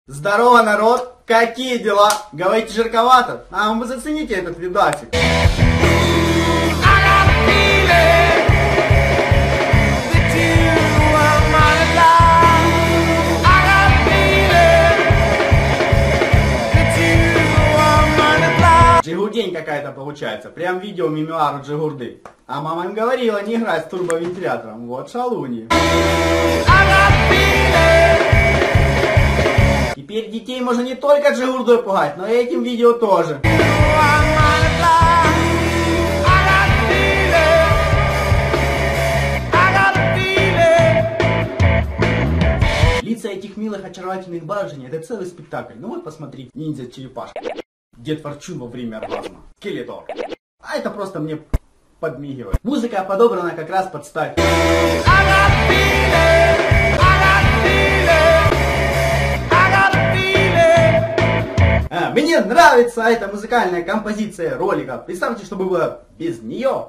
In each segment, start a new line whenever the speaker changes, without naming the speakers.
Здорово, народ! Какие дела? Говорите, жарковато? А вы зацените этот видосик. Джигурдень какая-то получается. Прям видео мемуару Джигурды. А мама им говорила не играть с турбовентилятором. Вот шалуньи. Теперь детей можно не только Джигурдой пугать, но и этим видео тоже. Лица этих милых очаровательных барышень — это целый спектакль. Ну вот посмотрите, ниндзя-черепашка. Дед Ворчун во время оргазма. Скелетор. А это просто мне подмигивает. Музыка подобрана как раз под стать. Мне нравится эта музыкальная композиция ролика. Представьте, что было без нее.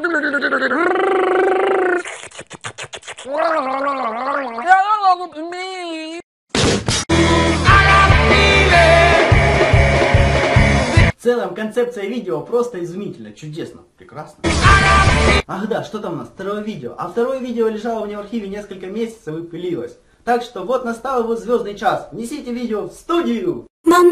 В целом концепция видео просто изумительно, чудесно, прекрасно. Ах да, что там у нас? Второе видео. А второе видео лежало у меня в архиве несколько месяцев и пылилось. Так что вот настал его звездный час. Внесите видео в студию.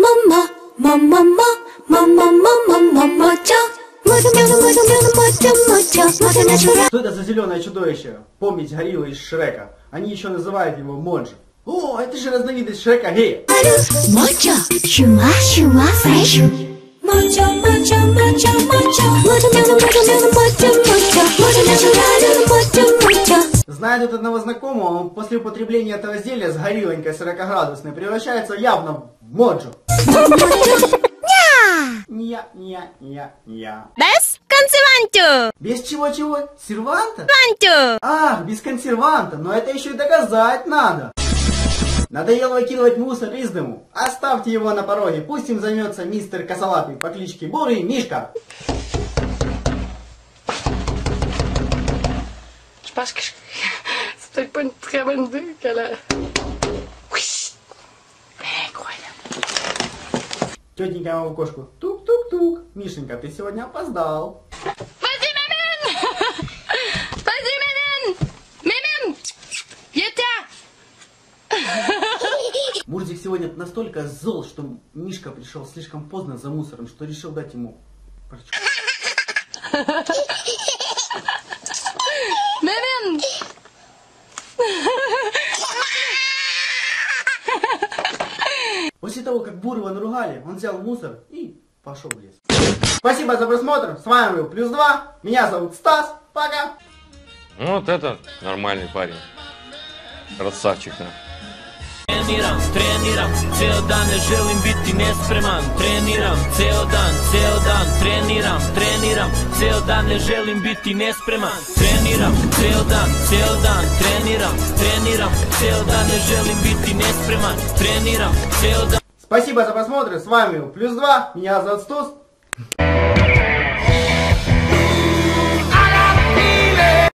Что это за зеленое чудовище? Помните гориллу из Шрека? Они еще называют его Моджо. О, это же разновидность Шрека гея. Знаю тут одного знакомого, он после употребления этого зелья с горилонькой 40-градусной превращается явно в Моджо.
Без консерванту.
Без чего-чего? Серванта?
Консерванту.
Ах, без консерванта, но это еще и доказать надо. Надоело выкидывать мусор из дому. Оставьте его на пороге, пусть им займется мистер Косолапый по кличке Бурый Мишка.
Je pense que c'est peut-être pas une très bonne idée qu'elle a... Incroyable.
Тетенька моему кошку. Тук-тук-тук. Мишенька, ты сегодня опоздал.
Vas-y, Mémine! Vas-y, Mémine! Mémine! Viens-t'en!
Мурзик сегодня настолько зол, что Мишка пришел слишком поздно за мусором, что решил дать ему...
Mémine!
После того, как Бурова наругали, он взял мусор и пошел в лес. Спасибо за просмотр. С вами был +2. Меня зовут Стас. Пока.
Вот это нормальный парень. Красавчик, да.
Treniram, ceo dan ne želim biti nespreman. Treniram, ceo dan, treniram, ceo dan ne želim biti nespreman. Treniram, ceo dan, treniram, ceo dan ne želim biti nespreman. Treniram, ceo dan.
Спасибо за просмотр. С вами был +2. Меня зовут Стас.